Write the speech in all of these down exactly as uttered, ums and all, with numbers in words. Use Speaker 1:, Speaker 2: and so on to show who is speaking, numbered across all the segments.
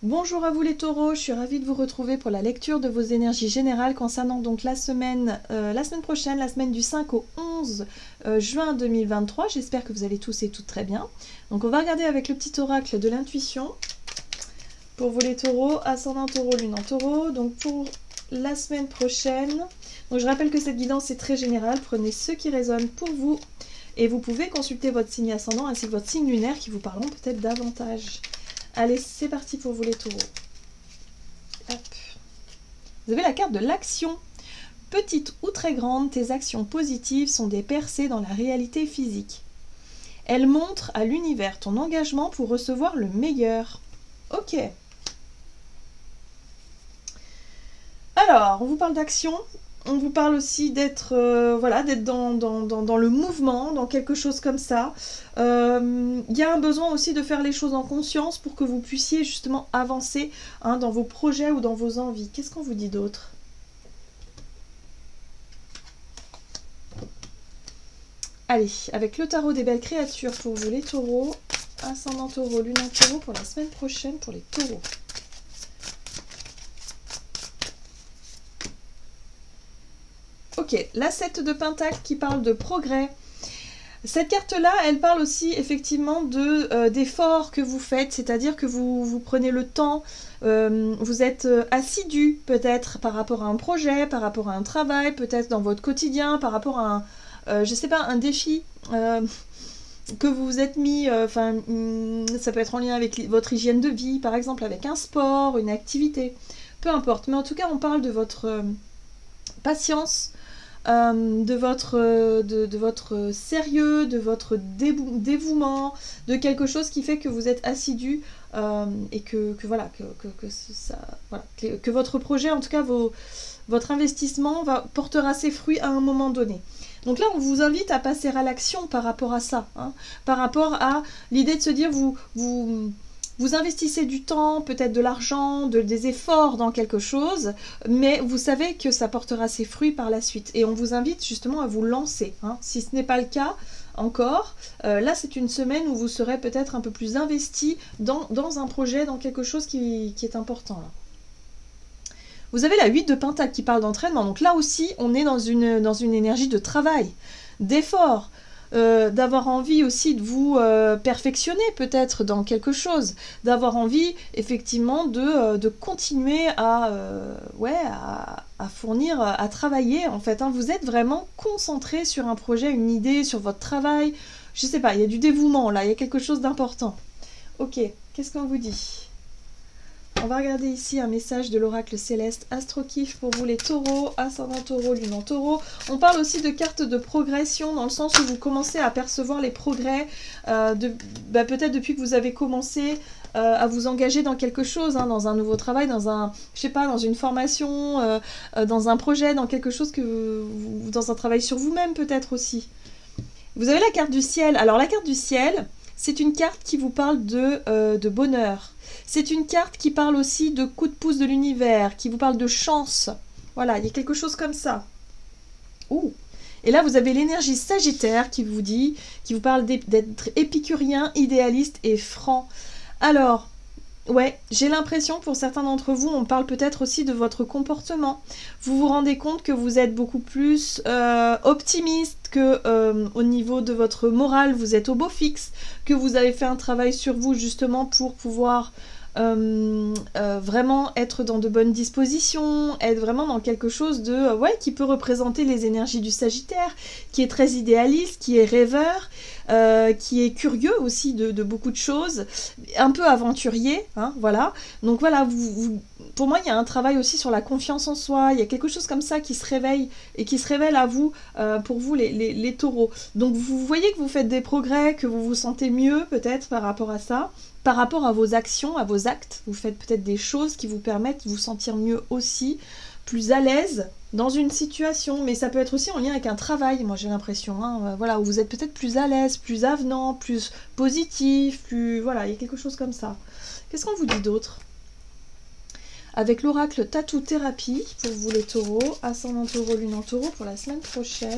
Speaker 1: Bonjour à vous les taureaux, je suis ravie de vous retrouver pour la lecture de vos énergies générales concernant donc la semaine, euh, la semaine prochaine, la semaine du cinq au onze euh, juin deux mille vingt-trois. J'espère que vous allez tous et toutes très bien. Donc on va regarder avec le petit oracle de l'intuition pour vous les taureaux, ascendant taureau, lune en taureau. Donc pour la semaine prochaine, donc je rappelle que cette guidance est très générale, prenez ce qui résonne pour vous et vous pouvez consulter votre signe ascendant ainsi que votre signe lunaire qui vous parleront peut-être davantage. Allez, c'est parti pour vous les taureaux. Hop. Vous avez la carte de l'action. Petite ou très grande, tes actions positives sont des percées dans la réalité physique. Elles montrent à l'univers ton engagement pour recevoir le meilleur. Ok. Alors, on vous parle d'action. On vous parle aussi d'être euh, voilà, d'être dans, dans, dans, dans le mouvement, dans quelque chose comme ça. Il euh, y a un besoin aussi de faire les choses en conscience pour que vous puissiez justement avancer hein, dans vos projets ou dans vos envies. Qu'est-ce qu'on vous dit d'autre? Allez, avec le tarot des belles créatures pour vous les taureaux, ascendant taureau, lune en taureau pour la semaine prochaine pour les taureaux. Ok, la sept de Pentacle qui parle de progrès. Cette carte-là, elle parle aussi effectivement de euh, d'efforts que vous faites, c'est-à-dire que vous, vous prenez le temps, euh, vous êtes euh, assidu peut-être par rapport à un projet, par rapport à un travail, peut-être dans votre quotidien, par rapport à un, euh, je sais pas, un défi euh, que vous vous êtes mis, enfin, euh, ça peut être en lien avec votre hygiène de vie, par exemple avec un sport, une activité, peu importe. Mais en tout cas, on parle de votre euh, patience, Euh, de, votre, de, de votre sérieux, de votre dévouement, de quelque chose qui fait que vous êtes assidu euh, et que, que voilà, que, que, que, ça, voilà que, que votre projet, en tout cas vos, votre investissement va, portera ses fruits à un moment donné. Donc là, on vous invite à passer à l'action par rapport à ça, hein, par rapport à l'idée de se dire, vous... vous Vous investissez du temps, peut-être de l'argent, de, des efforts dans quelque chose, mais vous savez que ça portera ses fruits par la suite. Et on vous invite justement à vous lancer. Hein. Si ce n'est pas le cas encore, euh, là c'est une semaine où vous serez peut-être un peu plus investi dans, dans un projet, dans quelque chose qui, qui est important. Là. Vous avez la huit de Pentacle qui parle d'entraînement. Donc là aussi, on est dans une, dans une énergie de travail, d'effort. Euh, d'avoir envie aussi de vous euh, perfectionner peut-être dans quelque chose, d'avoir envie effectivement de, euh, de continuer à, euh, ouais, à, à fournir, à travailler en fait. Hein. Vous êtes vraiment concentré sur un projet, une idée, sur votre travail. Je sais pas, il y a du dévouement là, il y a quelque chose d'important. Ok, qu'est-ce qu'on vous dit ? On va regarder ici un message de l'oracle céleste Astro-Kiff pour vous les taureaux, ascendant taureau, lune en taureau. On parle aussi de cartes de progression dans le sens où vous commencez à percevoir les progrès, euh, de, bah, peut-être depuis que vous avez commencé euh, à vous engager dans quelque chose, hein, dans un nouveau travail, dans un, je sais pas, dans une formation, euh, euh, dans un projet, dans quelque chose que vous, dans un travail sur vous-même peut-être aussi. Vous avez la carte du ciel. Alors la carte du ciel, c'est une carte qui vous parle de, euh, de bonheur. C'est une carte qui parle aussi de coup de pouce de l'univers, qui vous parle de chance. Voilà, il y a quelque chose comme ça. Ouh. Et là, vous avez l'énergie sagittaire qui vous dit, qui vous parle d'être épicurien, idéaliste et franc. Alors, ouais, j'ai l'impression pour certains d'entre vous, on parle peut-être aussi de votre comportement. Vous vous rendez compte que vous êtes beaucoup plus euh, optimiste, que euh, au niveau de votre morale, vous êtes au beau fixe, que vous avez fait un travail sur vous justement pour pouvoir euh, euh, vraiment être dans de bonnes dispositions, être vraiment dans quelque chose de, euh, ouais, qui peut représenter les énergies du Sagittaire, qui est très idéaliste, qui est rêveur, euh, qui est curieux aussi de, de beaucoup de choses, un peu aventurier, hein, voilà. Donc voilà, vous, vous, pour moi, il y a un travail aussi sur la confiance en soi, il y a quelque chose comme ça qui se réveille et qui se révèle à vous, euh, pour vous les, les, les taureaux. Donc vous voyez que vous faites des progrès, que vous vous sentez mieux peut-être par rapport à ça, par rapport à vos actions, à vos actes. Vous faites peut-être des choses qui vous permettent de vous sentir mieux aussi, plus à l'aise dans une situation, mais ça peut être aussi en lien avec un travail, moi j'ai l'impression, hein, voilà, où vous êtes peut-être plus à l'aise, plus avenant, plus positif, plus... voilà, il y a quelque chose comme ça. Qu'est-ce qu'on vous dit d'autre ? Avec l'oracle Tattoo Thérapie, pour vous les taureaux, ascendant taureau, lune en taureau, pour la semaine prochaine.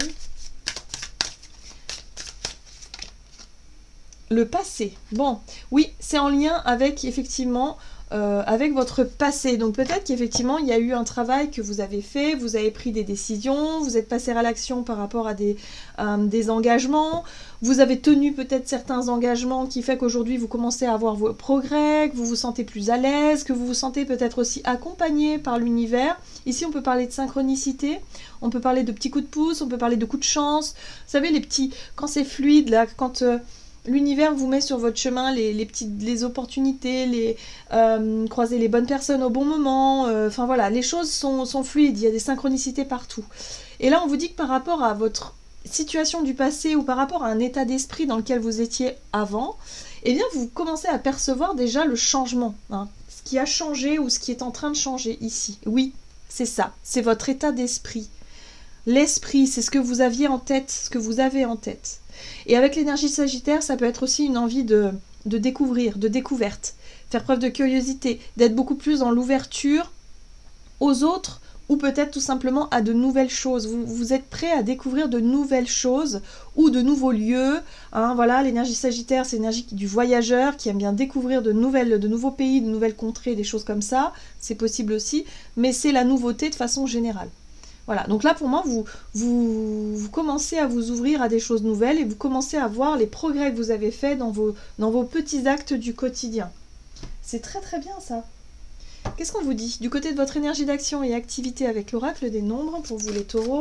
Speaker 1: Le passé. Bon, oui, c'est en lien avec effectivement euh, avec votre passé. Donc peut-être qu'effectivement il y a eu un travail que vous avez fait, vous avez pris des décisions, vous êtes passé à l'action par rapport à des, euh, des engagements, vous avez tenu peut-être certains engagements qui fait qu'aujourd'hui vous commencez à avoir vos progrès, que vous vous sentez plus à l'aise, que vous vous sentez peut-être aussi accompagné par l'univers. Ici on peut parler de synchronicité, on peut parler de petits coups de pouce, on peut parler de coups de chance. Vous savez les petits, quand c'est fluide là, quand... Euh, l'univers vous met sur votre chemin les, les petites les opportunités, les euh, croiser les bonnes personnes au bon moment. Enfin euh, voilà, les choses sont, sont fluides, il y a des synchronicités partout. Et là, on vous dit que par rapport à votre situation du passé ou par rapport à un état d'esprit dans lequel vous étiez avant, eh bien, vous commencez à percevoir déjà le changement, hein, ce qui a changé ou ce qui est en train de changer ici. Oui, c'est ça, c'est votre état d'esprit. L'esprit, c'est ce que vous aviez en tête, ce que vous avez en tête. Et avec l'énergie Sagittaire, ça peut être aussi une envie de, de découvrir, de découverte, faire preuve de curiosité, d'être beaucoup plus dans l'ouverture aux autres ou peut-être tout simplement à de nouvelles choses. Vous, vous êtes prêt à découvrir de nouvelles choses ou de nouveaux lieux. Hein, voilà, l'énergie Sagittaire, c'est l'énergie du voyageur qui aime bien découvrir de, nouvelles, de nouveaux pays, de nouvelles contrées, des choses comme ça. C'est possible aussi, mais c'est la nouveauté de façon générale. Voilà, donc là pour moi, vous, vous, vous commencez à vous ouvrir à des choses nouvelles et vous commencez à voir les progrès que vous avez faits dans vos, dans vos petits actes du quotidien. C'est très très bien ça. Qu'est-ce qu'on vous dit du côté de votre énergie d'action et activité avec l'oracle des nombres pour vous les taureaux?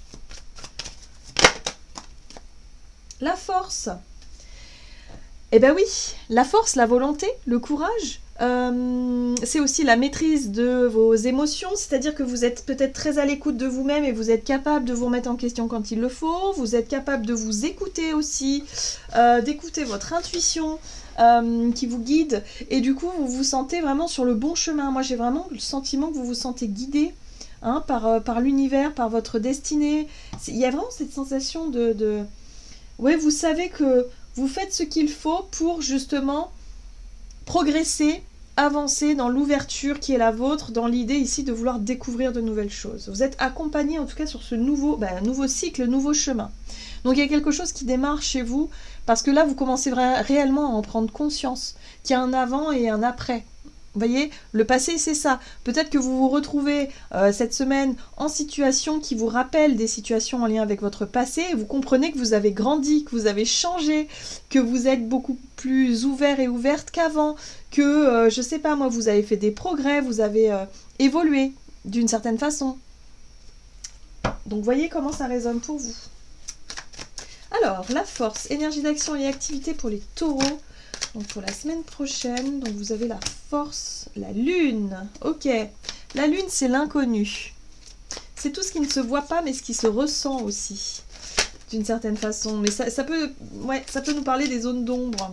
Speaker 1: La force. Eh bien oui, la force, la volonté, le courage. Euh, c'est aussi la maîtrise de vos émotions, c'est-à-dire que vous êtes peut-être très à l'écoute de vous-même et vous êtes capable de vous remettre en question quand il le faut, vous êtes capable de vous écouter aussi, euh, d'écouter votre intuition euh, qui vous guide et du coup vous vous sentez vraiment sur le bon chemin. Moi j'ai vraiment le sentiment que vous vous sentez guidé hein, par, euh, par l'univers, par votre destinée. Il y a vraiment cette sensation de... de... Ouais, vous savez que vous faites ce qu'il faut pour justement progresser, avancer dans l'ouverture qui est la vôtre, dans l'idée ici de vouloir découvrir de nouvelles choses. Vous êtes accompagné en tout cas sur ce nouveau, bah, nouveau cycle, nouveau chemin. Donc il y a quelque chose qui démarre chez vous, parce que là vous commencez réellement à en prendre conscience, qu'il y a un avant et un après. Vous voyez, le passé c'est ça. Peut-être que vous vous retrouvez euh, cette semaine en situation qui vous rappelle des situations en lien avec votre passé, et vous comprenez que vous avez grandi, que vous avez changé, que vous êtes beaucoup plus ouvert et ouverte qu'avant, que, euh, je sais pas moi, vous avez fait des progrès, vous avez euh, évolué d'une certaine façon. Donc voyez comment ça résonne pour vous. Alors, la force, énergie d'action et activité pour les taureaux. Donc pour la semaine prochaine, donc vous avez la force, la lune. Ok, la lune c'est l'inconnu. C'est tout ce qui ne se voit pas mais ce qui se ressent aussi, d'une certaine façon. Mais ça, ça, peut, ouais, ça peut nous parler des zones d'ombre.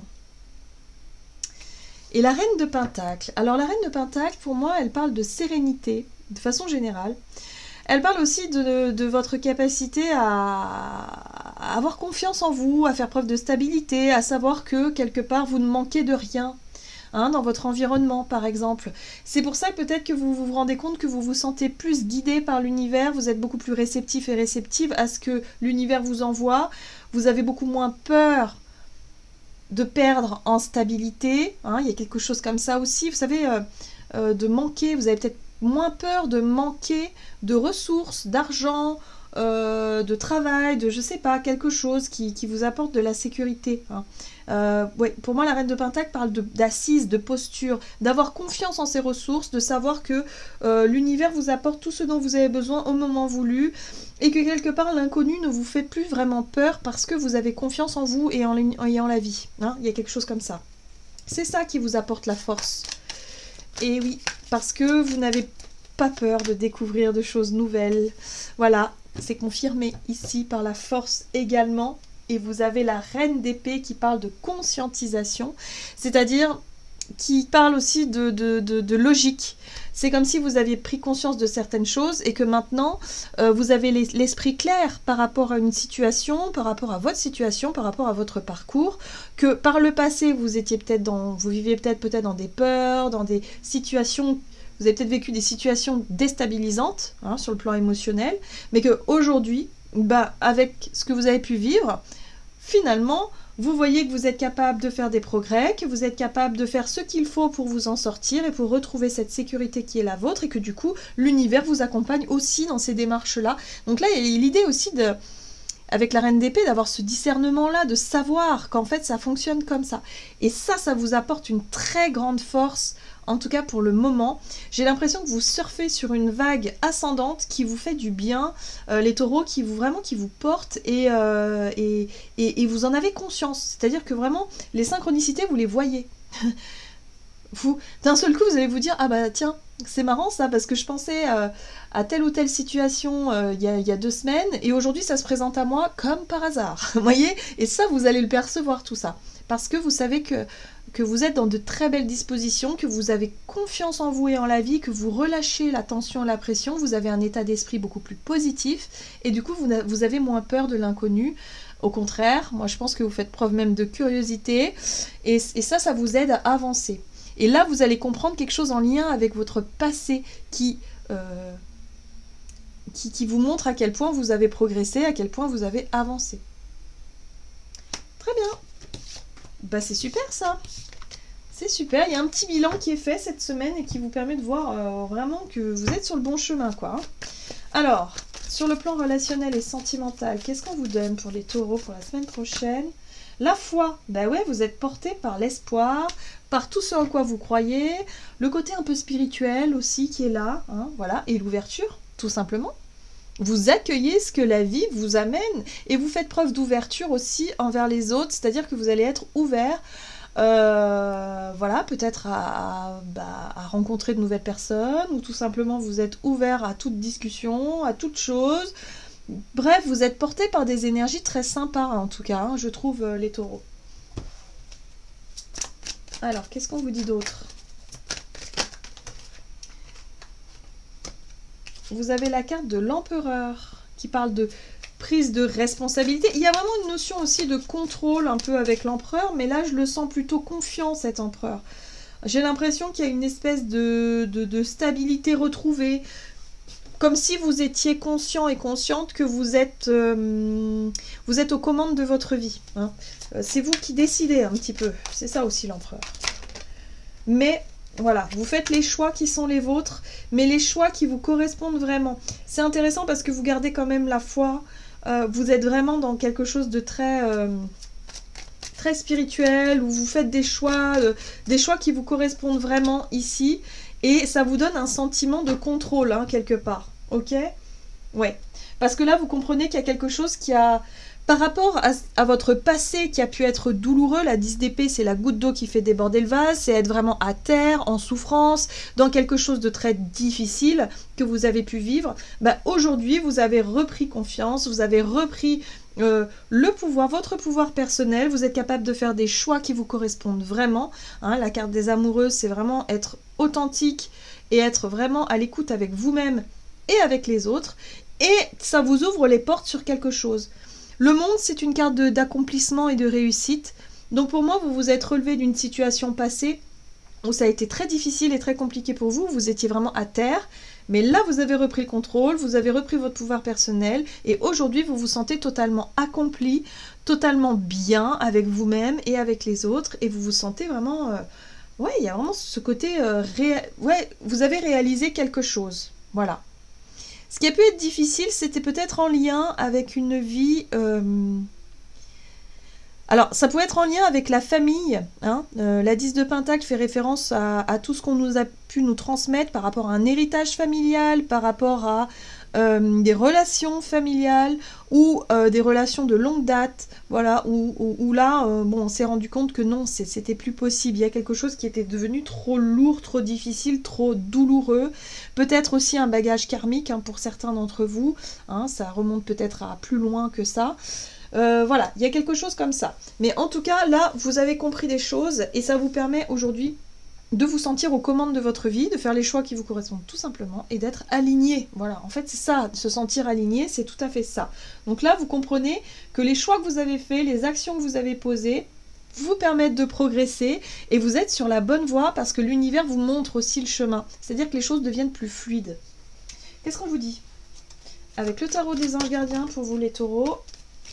Speaker 1: Et la reine de Pentacle. Alors la reine de Pentacle, pour moi, elle parle de sérénité, de façon générale. Elle parle aussi de, de votre capacité à, à avoir confiance en vous, à faire preuve de stabilité, à savoir que quelque part vous ne manquez de rien hein, dans votre environnement par exemple. C'est pour ça que peut-être que vous vous rendez compte que vous vous sentez plus guidé par l'univers, vous êtes beaucoup plus réceptif et réceptive à ce que l'univers vous envoie, vous avez beaucoup moins peur de perdre en stabilité, hein, il y a quelque chose comme ça aussi, vous savez, euh, euh, de manquer, vous avez peut-être moins peur de manquer de ressources, d'argent, euh, de travail, de je sais pas, quelque chose qui, qui vous apporte de la sécurité. Hein. Euh, ouais, pour moi, la reine de Pentacle parle d'assise, de, de posture, d'avoir confiance en ses ressources, de savoir que euh, l'univers vous apporte tout ce dont vous avez besoin au moment voulu et que quelque part l'inconnu ne vous fait plus vraiment peur parce que vous avez confiance en vous et en, et en la vie. Hein. Il y a quelque chose comme ça. C'est ça qui vous apporte la force. Et oui, parce que vous n'avez pas peur de découvrir de choses nouvelles. Voilà, c'est confirmé ici par la force également. Et vous avez la reine d'épée qui parle de conscientisation, c'est-à-dire qui parle aussi de, de, de, de logique. C'est comme si vous aviez pris conscience de certaines choses et que maintenant, euh, vous avez l'esprit clair par rapport à une situation, par rapport à votre situation, par rapport à votre parcours, que par le passé, vous étiez peut-être dans, vous viviez peut-être peut-être dans des peurs, dans des situations, vous avez peut-être vécu des situations déstabilisantes hein, sur le plan émotionnel, mais qu'aujourd'hui, bah, avec ce que vous avez pu vivre, finalement, vous voyez que vous êtes capable de faire des progrès, que vous êtes capable de faire ce qu'il faut pour vous en sortir et pour retrouver cette sécurité qui est la vôtre et que du coup, l'univers vous accompagne aussi dans ces démarches-là. Donc là, il y a l'idée aussi de, avec la reine d'épée, d'avoir ce discernement-là, de savoir qu'en fait, ça fonctionne comme ça. Et ça, ça vous apporte une très grande force, en tout cas pour le moment. J'ai l'impression que vous surfez sur une vague ascendante qui vous fait du bien, euh, les taureaux, qui vous vraiment qui vous portent et, euh, et, et, et vous en avez conscience. C'est-à-dire que vraiment, les synchronicités, vous les voyez. Vous, d'un seul coup, vous allez vous dire, ah bah tiens, c'est marrant ça, parce que je pensais euh, à telle ou telle situation euh, il y, a, y a deux semaines, et aujourd'hui ça se présente à moi comme par hasard. Vous voyez? Et ça, vous allez le percevoir tout ça. Parce que vous savez que que vous êtes dans de très belles dispositions, que vous avez confiance en vous et en la vie, que vous relâchez la tension et la pression, vous avez un état d'esprit beaucoup plus positif, et du coup, vous, vous avez moins peur de l'inconnu. Au contraire, moi je pense que vous faites preuve même de curiosité, et, et ça, ça vous aide à avancer. Et là, vous allez comprendre quelque chose en lien avec votre passé qui, euh, qui, qui vous montre à quel point vous avez progressé, à quel point vous avez avancé. Très bien. Bah, c'est super ça. C'est super. Il y a un petit bilan qui est fait cette semaine et qui vous permet de voir euh, vraiment que vous êtes sur le bon chemin, quoi. Alors, sur le plan relationnel et sentimental, qu'est-ce qu'on vous donne pour les taureaux pour la semaine prochaine? La foi, bah ouais, vous êtes porté par l'espoir, par tout ce en quoi vous croyez, le côté un peu spirituel aussi qui est là, hein, voilà, et l'ouverture, tout simplement. Vous accueillez ce que la vie vous amène et vous faites preuve d'ouverture aussi envers les autres, c'est-à-dire que vous allez être ouvert, euh, voilà, peut-être à, à, bah, à rencontrer de nouvelles personnes, ou tout simplement vous êtes ouvert à toute discussion, à toute chose. Bref, vous êtes porté par des énergies très sympas, en tout cas, hein, je trouve, euh, les taureaux. Alors, qu'est-ce qu'on vous dit d'autre? Vous avez la carte de l'empereur, qui parle de prise de responsabilité. Il y a vraiment une notion aussi de contrôle, un peu avec l'empereur, mais là, je le sens plutôt confiant, cet empereur. J'ai l'impression qu'il y a une espèce de, de, de stabilité retrouvée, comme si vous étiez conscient et consciente que vous êtes, euh, vous êtes aux commandes de votre vie. Hein. C'est vous qui décidez un petit peu. C'est ça aussi l'empereur. Mais voilà, vous faites les choix qui sont les vôtres, mais les choix qui vous correspondent vraiment. C'est intéressant parce que vous gardez quand même la foi. Euh, vous êtes vraiment dans quelque chose de très, euh, très spirituel, où vous faites des choix, euh, des choix qui vous correspondent vraiment ici. Et ça vous donne un sentiment de contrôle, hein, quelque part. Ok? Ouais. Parce que là, vous comprenez qu'il y a quelque chose qui a... Par rapport à, à votre passé qui a pu être douloureux, la dix d'épée, c'est la goutte d'eau qui fait déborder le vase, c'est être vraiment à terre, en souffrance, dans quelque chose de très difficile que vous avez pu vivre. Bah, aujourd'hui, vous avez repris confiance, vous avez repris euh, le pouvoir, votre pouvoir personnel, vous êtes capable de faire des choix qui vous correspondent vraiment. Hein, la carte des amoureuses, c'est vraiment être authentique et être vraiment à l'écoute avec vous-même et avec les autres. Et ça vous ouvre les portes sur quelque chose. Le monde, c'est une carte d'accomplissement et de réussite. Donc pour moi, vous vous êtes relevé d'une situation passée où ça a été très difficile et très compliqué pour vous. Vous étiez vraiment à terre. Mais là, vous avez repris le contrôle, vous avez repris votre pouvoir personnel. Et aujourd'hui, vous vous sentez totalement accompli, totalement bien avec vous-même et avec les autres. Et vous vous sentez vraiment... Euh, ouais, il y a vraiment ce côté... Euh, ré... Ouais, vous avez réalisé quelque chose. Voilà. Ce qui a pu être difficile, c'était peut-être en lien avec une vie... Euh... Alors, ça pouvait être en lien avec la famille. Hein. Euh, la dix de Pentacle fait référence à, à tout ce qu'on nous a pu nous transmettre par rapport à un héritage familial, par rapport à euh, des relations familiales ou euh, des relations de longue date. Voilà, où, où, où là, euh, bon, on s'est rendu compte que non, c'était plus possible. Il y a quelque chose qui était devenu trop lourd, trop difficile, trop douloureux. Peut-être aussi un bagage karmique, hein, pour certains d'entre vous. Hein, ça remonte peut-être à plus loin que ça. Euh, voilà, il y a quelque chose comme ça. Mais en tout cas, là, vous avez compris des choses et ça vous permet aujourd'hui de vous sentir aux commandes de votre vie, de faire les choix qui vous correspondent tout simplement et d'être aligné. Voilà, en fait, c'est ça, se sentir aligné, c'est tout à fait ça. Donc là, vous comprenez que les choix que vous avez faits, les actions que vous avez posées, vous permettent de progresser et vous êtes sur la bonne voie parce que l'univers vous montre aussi le chemin. C'est-à-dire que les choses deviennent plus fluides. Qu'est-ce qu'on vous dit? Avec le tarot des anges gardiens pour vous les taureaux,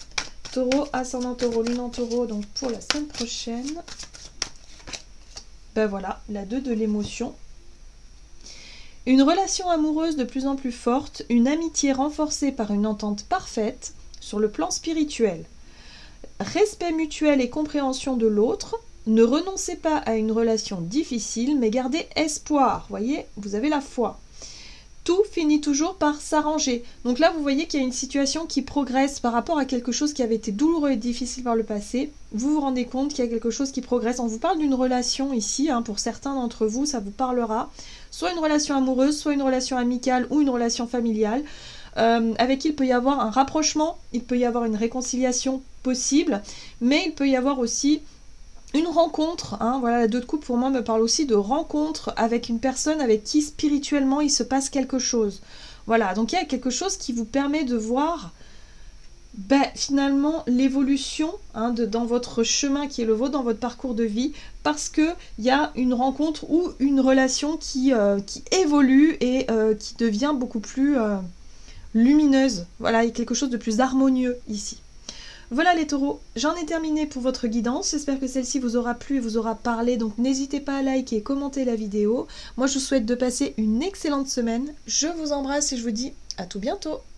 Speaker 1: Taureau, ascendant taureau, lune en taureau, donc pour la semaine prochaine. Ben voilà, la deux de l'émotion. Une relation amoureuse de plus en plus forte, une amitié renforcée par une entente parfaite sur le plan spirituel. Respect mutuel et compréhension de l'autre. Ne renoncez pas à une relation difficile, mais gardez espoir. Voyez, vous avez la foi. Tout finit toujours par s'arranger. Donc là, vous voyez qu'il y a une situation qui progresse par rapport à quelque chose qui avait été douloureux et difficile par le passé. Vous vous rendez compte qu'il y a quelque chose qui progresse. On vous parle d'une relation ici, hein, pour certains d'entre vous, ça vous parlera. Soit une relation amoureuse, soit une relation amicale ou une relation familiale, euh, avec qui il peut y avoir un rapprochement, il peut y avoir une réconciliation possible, mais il peut y avoir aussi une rencontre, hein, voilà, la deux de coupe pour moi me parle aussi de rencontre avec une personne avec qui spirituellement il se passe quelque chose. Voilà, donc il y a quelque chose qui vous permet de voir ben, finalement l'évolution, hein, de, dans votre chemin qui est le vôtre, dans votre parcours de vie, parce qu'il y a une rencontre ou une relation qui, euh, qui évolue et euh, qui devient beaucoup plus euh, lumineuse. Voilà, il y a quelque chose de plus harmonieux ici. Voilà les taureaux, j'en ai terminé pour votre guidance, j'espère que celle-ci vous aura plu et vous aura parlé, donc n'hésitez pas à liker et commenter la vidéo. Moi je vous souhaite de passer une excellente semaine, je vous embrasse et je vous dis à tout bientôt.